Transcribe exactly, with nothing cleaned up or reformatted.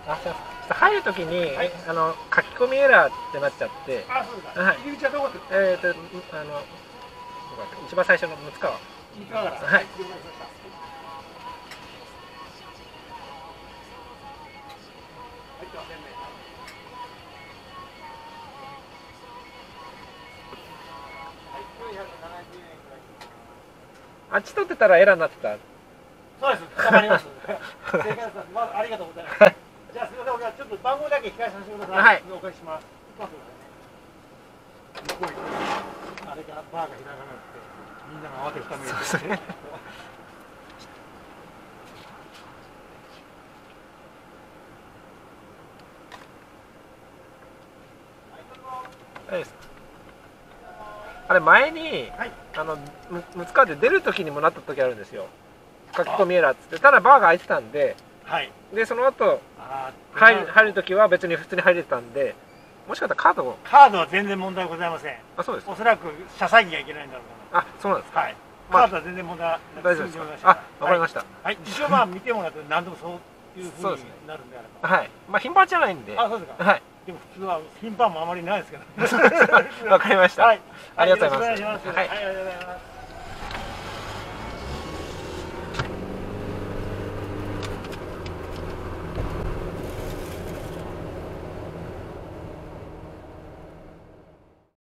あ、すいません。入るときに、はい、あの書き込みエラーってなっちゃって。 あ、そうですか。はい、入り口はどこですか。えっ、ー、と、あの、 一番最初の六川。 六川から。 はい。了解しました。 入ってませんね。 あっち取ってたらエラーになってた。 そうです。わかります。正解です。まずありがとうございます。じゃあすみません。俺はちょっと番号だけ控えさせてください。はい。お借りします。向こうにあれからバーが開かなくてみんなが慌てふためいて。そうですね。 あれ前に、はい、あのむつかで出る時にもなった時あるんですよ。書き込みエラーっつって、ただバーが開いてたんで、はい、でその後入る入る時は別に普通に入れてたんで、もしかしたらカードもカードは全然問題ございません。 あ、そうです。 おそらく車載機がいけないんだろうな。 あ、そうなんですか。 はい。カードは全然問題大丈夫ですか。あ、わかりました。 はい。一応まあ見てもらって何でもそういうふうになるんであれば。 はい。まあ頻繁じゃないんで。 あ、そうですか。 はい。 でも普通は頻繁もあまりないですけど。 わかりました。はい。ありがとうございます。 はい、ありがとうございます。